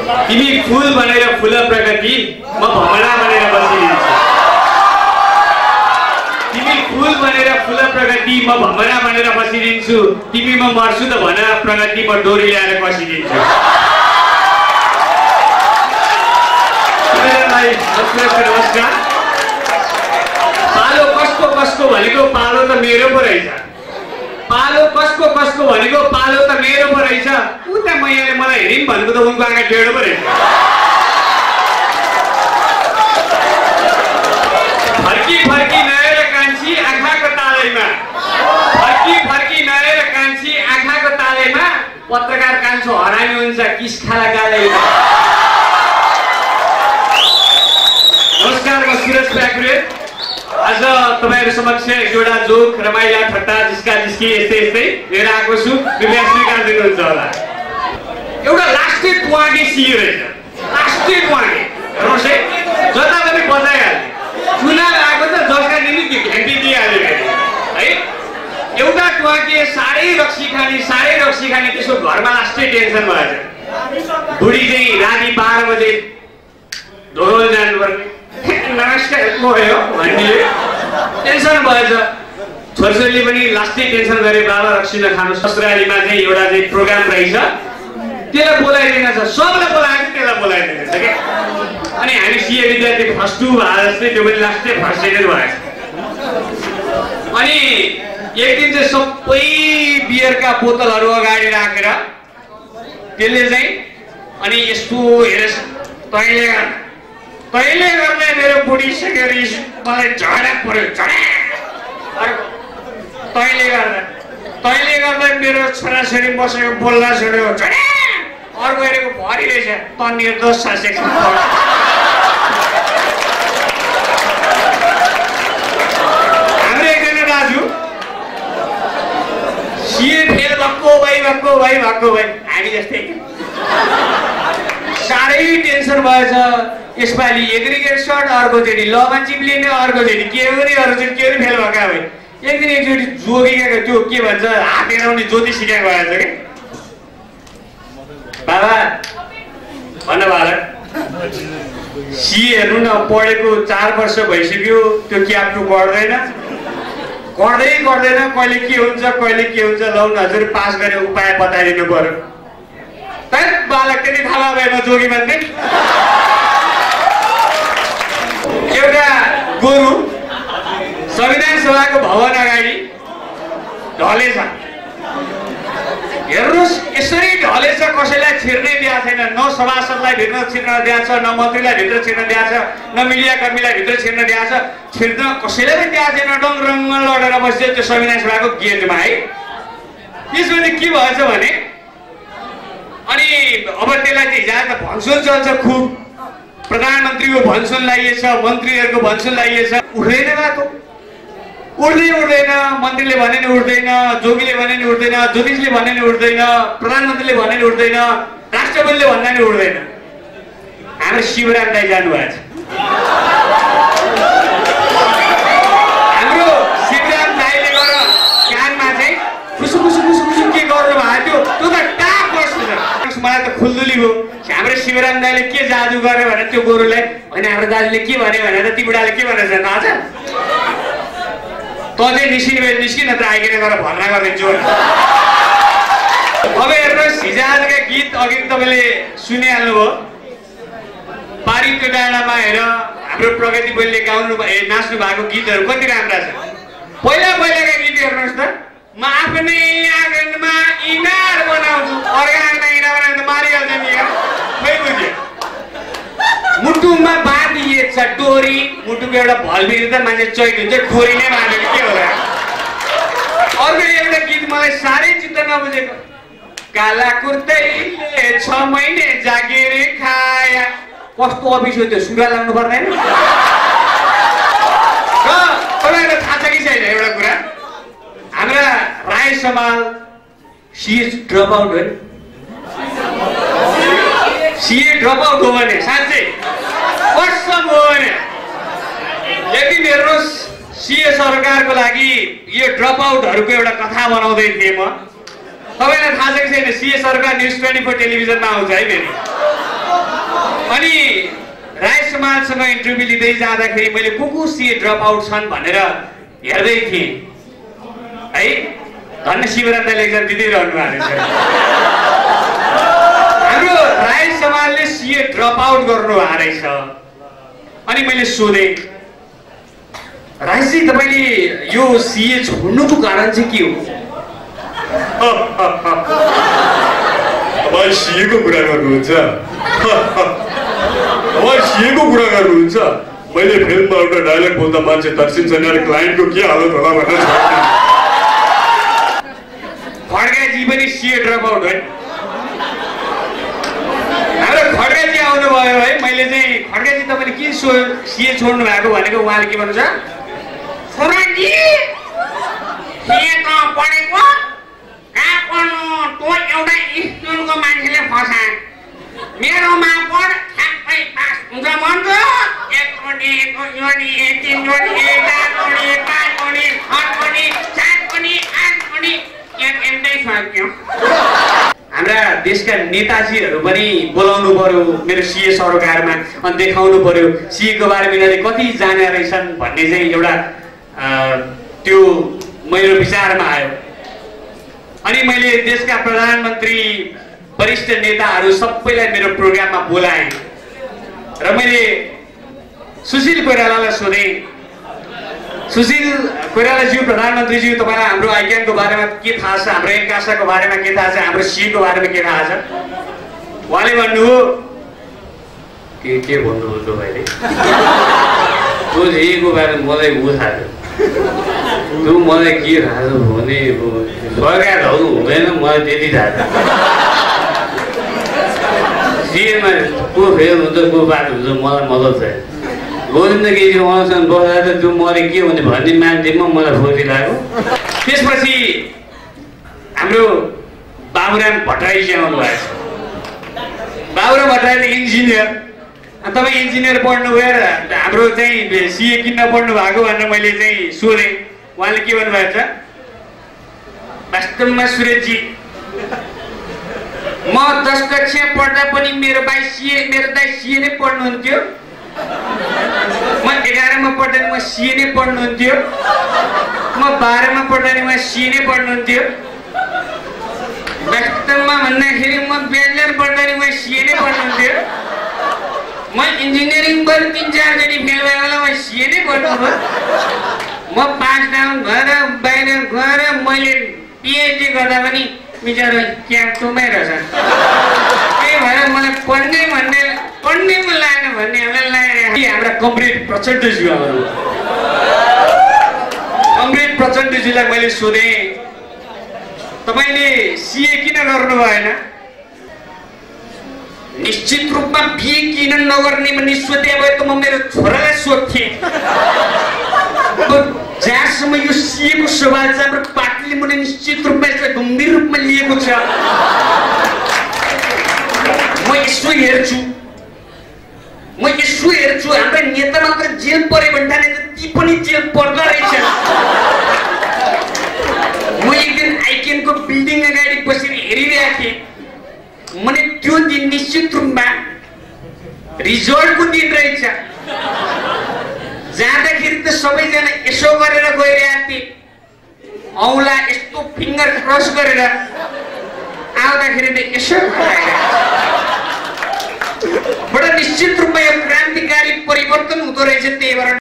तिमी फुल बनेर फुल प्रगति म भमरा बनेर बसिदिन्छु तिमी फुल बनेर फुल प्रगति म भमरा बनेर बसिदिन्छु तिमी म मर्छु त भन प्रगति म डोरी ल्याएर कसिदिन्छु नमस्कार पालो कसको भनेको पालो त मेरो पो रहेछ पालो कसको भनेको पालो त मेरो पो रहेछ उता मैयाले मलाई हेरिन् भनेको त उनको आँखा टेढो पो रहेछ फर्की नहेर कान्छी आँखाको तालैमा फर्की नहेर कान्छी आँखाको तालैमा पत्रकार कान्छो हरामी हुन्छ किस खाला गालैमा नमस्कार म सुरज प्याकुरेल आज तपाईहरु समक्ष एउटा जोक रमाइला ठट्टा जिस्का जिस्की यस्तै लिएर आएको छु कृपया स्वीकार दिनुहुन्छ होला एउटा लास्टे ट्वागे सियो रहेछ लास्टे ट्वागे हेर्नुस् है जता पनि बजाइहाल्ने चुनाव आएको त जसका निम्ति घ्यान्टी दिइहाल्यो है एउटा ट्वागे साह्रै रक्सी खाने त्यसको घरमा लास्टै टेन्सन भएछ बुढी चाहिँ राति 12 बजे ढोल जानुपर्ने नमस्कार भयो भन्ने टेन्सन भएछ छोरछोरीले पनि लास्टै टेन्सन गरे बाबा रक्सी नखानु ससुरालीमा चाहिँ एउटा चाहिँ प्रोग्राम रहेछ त्यसलाई बोलाइदिन छ सबलाई बोलाएको त्यसलाई बोलाइदिन छ के अनि हामी सिए विद्यार्थी फर्स्ट टु भए जस्तै त्यो पनि लास्टै फर्स्ट सेकेन्ड भएछ अनि एक दिन चाहिँ सबै बियरका बोतलहरू अगाडि राखेर त्यसले चाहिँ अनि यस्तो हेरेस तैले गर्दा मेरो बुढी सकेरी मलाई झडा पर्यो झडा तैले गर्दा मेरो छोराछोरी बसेको बोल्न छोड्यो झडा अर्को हेरेको भरि रहेछ त निर्दोष छ सेक्सन हाम्रो एकजना दाजु सिए फेल भएको भाइ हामी जस्तै साह्रै टेन्सन भएछ यसपालि एग्रिगेसन अर्कोचोटि लमा चिप्लिने अर्कोचोटि के पनि फेल भएका भए एकदिन एकचोटि जोगिएको त्यो के भन्छ हात हेराउने ज्योति सिकाएको भएछ कि बाबा भन बालक सिए हेर्नु न पढेको 4 वर्ष भइसक्यो त्यो क्याप्टु गर्दैन कहिले के हुन्छ लौ न हजुर पास गर्ने उपाय बताइदिनु पर्यो बालक त्यति थाहा भएमा जोगी भन्ने एउटा गोरु संविधान सभाको भवन अगाडि ढलेछ हेर्नुस् यसरी ढलेछ कसैलाई छिर्नै दिएको छैन न सभासदलाई भित्र छिर्न दिएको छ न मन्त्रीलाई भित्र छिर्न दिएको छ न मिडियाकर्मीलाई भित्र छिर्न दिएको छ छिर्न कसैलाई पनि दिएको छैन डङरङ्ग लडेर बस्यो त्यो संविधान सभाको गेटमा है त्यसपछि के भएछ भने अनि अब त्यसलाई चाहिँ हिजो भन्छुन चल्छ खुब प्रधानमन्त्रीको भन्छुन लागिएछ मन्त्रीहरूको भन्छुन लागिएछ उठ्दैन बाटो उठ्दैन मन्त्रीले भने नि उठ्दैन जोगीले भने नि उठ्दैन ज्योतिषले भने नि उठ्दैन प्रधानमन्त्रीले भने नि उठ्दैन राष्ट्रपतिले भन्दा नि उठ्दैन हाम्रो शिवराम दाइ जानुभएको छ हाम्रो शिवराम दाइले गएर कानमा चाहिँ खुसु के गर्नु भएको त्यो त टाक बस्छ मलाई त खुल्दुली भयो हाम्रो शिवराम दाइले के जादु गर्यो भने त्यो गोरुलाई होइन हाम्रो दाजुले के भन्यो भने त ती बुढाले के भनेछ थाहा छ त चाहिँ निस्किन त आइकन गएर भर्ना गरिदिन्छु अब हेर्नुहोस् हिजोआजका गीत अघि तपाईँले सुनिहाल्नुभयो पारितको डाँडामा हेर हाम्रो प्रगति बलले गाउनु नाच्नु भएको गीतहरू कति राम्रा छ पहिलाका गीत हेर्नुहोस् त म आफ्नै आँगनमा इनार बनाउँछु अर्को आँगनमा इनार बनाउँदा मारिहाल्छ नि खै बुझ्यो मुटुमा बाँधिएछ डोरी मुटुको एउटा भलभित्र त मान्छे चैत हुन्छ डोरी नै बाँधेको के होला अर्को एउटा गीत मलाई साह्रै चित्त नबुझेको काला कुर्तैले 6 महिने जागिर खाया कस्तो अफिस हो त्यो सुरा लाग्नु पर्दैन र तपाईँलाई थाहा छ कि छैन एउटा कुरा हाम्रा राई समाज सिए ड्रप आउट हो सिए ड्रप आउट हो भने साँच्चै कसम हो भने लेकिन हेर्नुहोस् सिए सरकारको लागि यो ड्रप आउटहरूको एउटा कथा बनाउँदै थिएँ म तपाईँलाई थाहा छ कि छैन सिए सरकार न्युज 24 टेलिभिजनमा आउँछ है फेरि अनि राई समाजसँग इन्टरभ्यु लिँदै जाँदाखेरि मैले को सीए ड्रप आउट छन् भनेर हेर्दै थिएँ है। धन्य शिवरामले एक्जाम दिँदै रहनु भएको छ। हाम्रो राई समाजले सीए ड्रप आउट गर्नु भएको रहेछ। अनि मैले सोधेँ, राईजी तपाईँले यो सीए छोड्नुको कारण चाहिँ के हो? तपाईँ सीएको कुरा गर्नुहुन्छ? तपाईँ सीएको कुरा गर्नुहुन्छ? मैले फिल्ममा एउटा डायलग बोल्दा मान्छे तर्सिन्छ नि, अनि क्लाइन्टको के हालत होला भनेर छोड्नु। खड्गाजी पनि सीए ड्रप आउट है। हाम्रो खड्गाजी आउनुभयो है। मैले चाहिँ खड्गाजी तपाईँले के सीए छोड्नु भएको भनेको उहाँले के भन्नुहुन्छ? सुरजी सीए त पढेको कहाँ पढ्नु, तँ एउटा स्कुलको मान्छेले फसा, मेरोमा पढ ठ्याक्कै पास हुन्छ भन्छ। 1 कोणी 2 कोणी 3 कोणी 4 कोणी 5 कोणी 6 कोणी 7 कोणी 8 कोणी हाम्रा देशका नेताजीहरू पनि बोलाउनु पर्यो मेरो सीए सरोकारमा, अनि देखाउनु पर्यो सीएको बारेमा यिनीहरूले कति जाने रहेछन् भन्ने चाहिँ एउटा त्यो मेरो विचारमा आयो। अनि मैले देशका प्रधानमन्त्री वरिष्ठ नेताहरू सबैलाई मेरो प्रोग्राममा बोलाएँ र मैले सुशील कोइरालालाई सोधेँ, सुशील कोइरालाज्यू प्रधानमन्त्रीज्यू तपाईँलाई हाम्रो आइक्यानको बारेमा के थाहा छ, हाम्रो एनकासाको बारेमा के थाहा छ, हाम्रो सीएको बारेमा के थाहा छ? उहाँले भन्नुभयो, के भन्नुभयो तपाईँले? त्यो सीएको बारेमा मलाई थाहा छ, त्यो मलाई के थाहा छ भने सरकारहरू हुँदैन, मलाई त्यति थाहा छ। सीएमा को फेल हुन्छ को पास हुन्छ मलाई मतलब छैन। गोविन्द केजी उहाँसँग बस्दा त त्यो मैले के हुने भन्ने मान्छेमा मलाई खुसी लाग्यो। त्यसपछि हाम्रो बाबुराम भट्टराईजी आउनुभएको छ। बाबुराम भट्टराईले इन्जिनियर, तपाईँ इन्जिनियर पढ्नुभयो र हाम्रो चाहिँ सीए किन पढ्नु भएको भनेर मैले चाहिँ सोधेँ। उहाँले के भन्नुभएको छ? वास्तवमा सुरेशजी म 10 कक्षा पढ्दा पनि मेरो दाइ सीए नै पढ्नुहुन्थ्यो। म 11 मा पढ्दा नि म सीए नै पढ्नुहुन्थ्यो। म 12 मा पढ्दा नि म सीए नै पढ्नुहुन्थ्यो। वास्तवमा भन्दाखेरि म ब्याचलर पढ्दा नि म सीए नै पढ्नुहुन्थ्यो। म इन्जिनियरिङ बर 3-4 जति फेल भयो होला, म सीए नै पढ्नुभयो। म पास डाउन भएर बाहिर गएर मैले पिएचडी गर्दा पनि बिचारा क्याम्पमै रहेछ। त्यही भएर मलाई पढ्नेमा लाग्यो भन्ने हामीलाई लाग्यो। हाम्रा कमरेड प्रचण्डज्यू आउनु, कमरेड प्रचण्डज्यूलाई मैले सोधेँ, तपाईँले सीए किन गर्नु भएन? निश्चित रूपमा बिए किन नगर्ने भन्ने सोधे भए त म मेरो छोरालाई सोध्थेँ। जहाँसम्म यो सीएको सवाल चाहिँ हाम्रो पार्टीले मैले निश्चित रूपमा यसलाई गम्भीर रूपमा लिएको छ। म यसो हेर्छु हाम्रा नेता मात्र जेल परे भन्ने ती पनि जेल पर्दो रहेछ। म एक दिन आइकेनको बिल्डिङ अगाडि बसेर हेरिरहेको थिएँ। मैले त्यो दिन निश्चित रूपमा रिजल्टको दिन रहेछ। जाँदाखेरि त सबैजना यसो गरेर गइरहेको थिए, औँला यस्तो फिङ्गर क्रस गरेर, आउँदाखेरि त यसो बडा निश्चित रूपमा यो क्रान्तिकारी परिवर्तन हुँदो रहेछ। त्यही भएर